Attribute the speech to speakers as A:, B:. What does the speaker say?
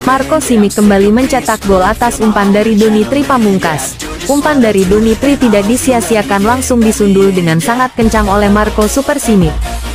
A: Marco Simic kembali mencetak gol atas umpan dari Doni Tri Pamungkas. Umpan dari Doni Tri tidak disia-siakan, langsung disundul dengan sangat kencang oleh Marco Super Simic.